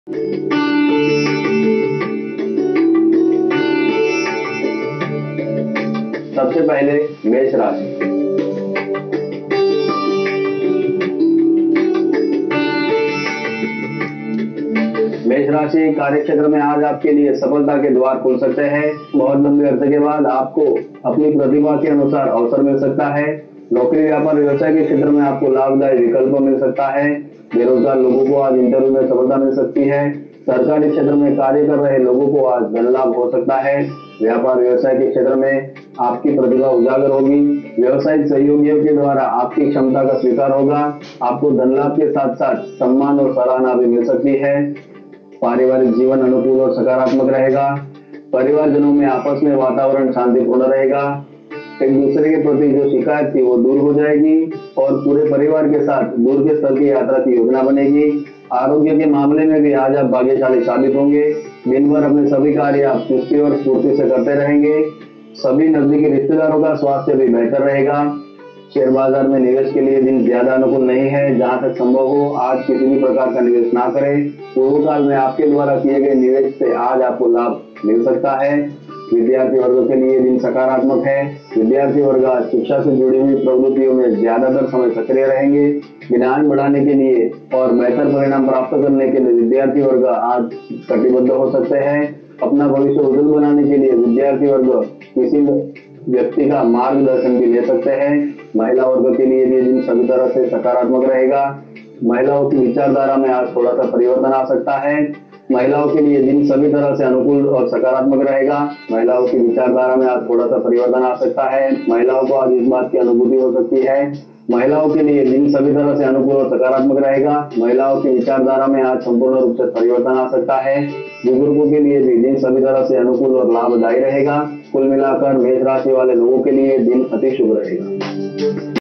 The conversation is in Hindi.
सबसे पहले मेष राशि। मेष राशि कार्य क्षेत्र में आज आपके लिए सफलता के द्वार खुल सकते हैं। बहुत लंबे अरसे के बाद आपको अपनी प्रतिभा के अनुसार अवसर मिल सकता है। नौकरी व्यापार व्यवसाय के क्षेत्र में आपको लाभदायक विकल्प मिल सकता है। बेरोजगार लोगों को आज इंटरव्यू में सफलता मिल सकती है। सरकारी क्षेत्र में कार्य कर रहे लोगों को आज धन लाभ हो सकता है। व्यापार व्यवसाय के क्षेत्र में आपकी प्रतिभा उजागर होगी। व्यवसायिक सहयोगियों के द्वारा आपकी क्षमता का स्वीकार होगा। आपको धन लाभ के साथ साथ सम्मान और सराहना भी मिल सकती है। पारिवारिक जीवन अनुकूल और सकारात्मक रहेगा। परिवारजनों में आपस में वातावरण शांतिपूर्ण रहेगा। एक दूसरे के प्रति जो शिकायत थी वो दूर हो जाएगी और पूरे परिवार के साथ दूर के स्थल की यात्रा की योजना बनेगी। आरोग्य के मामले में भी आज आप भाग्यशाली साबित होंगे। दिन भर अपने सभी कार्य आप चुस्ती और स्फूर्ति से करते रहेंगे। सभी नजदीकी रिश्तेदारों का स्वास्थ्य भी बेहतर रहेगा। शेयर बाजार में निवेश के लिए दिन ज्यादा अनुकूल नहीं है। जहां तक संभव हो आज किसी भी प्रकार का निवेश ना करें। पूर्व काल में आपके द्वारा किए गए निवेश से आज आपको लाभ मिल सकता है। विद्यार्थी वर्ग के लिए दिन सकारात्मक है। विद्यार्थी वर्ग आज शिक्षा से जुड़ी हुई प्रवृत्तियों में ज्यादातर समय सक्रिय रहेंगे। ज्ञान बढ़ाने के लिए और बेहतर परिणाम प्राप्त करने के लिए विद्यार्थी वर्ग आज कटिबद्ध हो सकते हैं। अपना भविष्य उज्जवल बनाने के लिए विद्यार्थी वर्ग किसी व्यक्ति का मार्गदर्शन भी ले सकते हैं। महिला वर्ग के लिए भी दिन सभी तरह से सकारात्मक रहेगा। महिलाओं की विचारधारा में आज थोड़ा सा परिवर्तन आ सकता है। महिलाओं के लिए दिन सभी तरह से अनुकूल और सकारात्मक रहेगा। महिलाओं की विचारधारा में आज थोड़ा सा परिवर्तन आ सकता है। महिलाओं को आज इस बात की अनुभूति हो सकती है। महिलाओं के लिए दिन सभी तरह से अनुकूल और सकारात्मक रहेगा। महिलाओं की विचारधारा में आज संपूर्ण रूप से परिवर्तन आ सकता है। बुजुर्गों के लिए भी दिन सभी तरह से अनुकूल और लाभदायी रहेगा। कुल मिलाकर मेष राशि वाले लोगों के लिए दिन अति शुभ रहेगा।